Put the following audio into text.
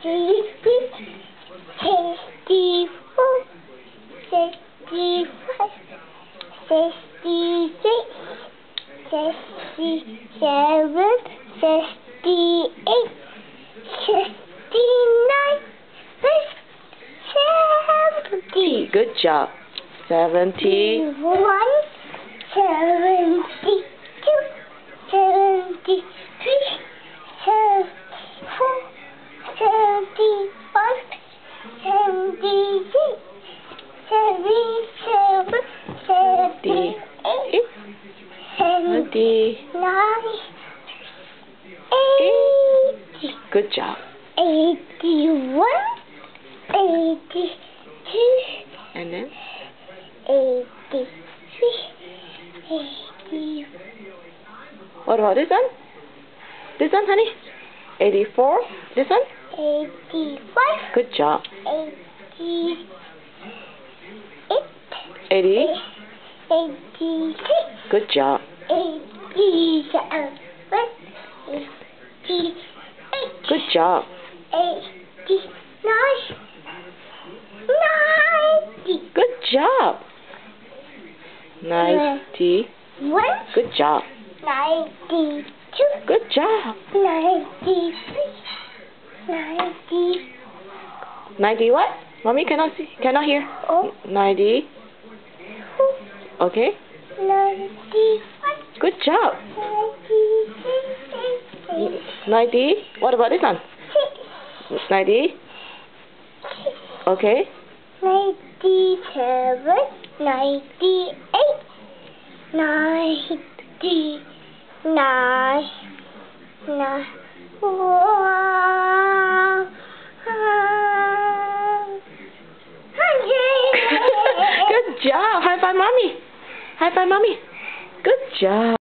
63, 64, 65, 66, 67, 68, 69, 70. Good job. 70. 71, 72, 73, 74, 75, 76, 77, 78, 79, 80. Good job. 81, 82, And then 83, 84. what about this one? This one, honey? 84. This one? 85, Good job. 88, 80. 86, Good job. 87, 88, Good job. 89, 90. Good job. 90. 1, Good job. 92, Good job. 93, 90. 90 what? Mommy cannot see. Cannot hear. Oh, 90. Okay. 91, Good job. 90. What about this one? 90. Okay. 97, 98, 99, Good job. High five, mommy. High five, mommy. Good job.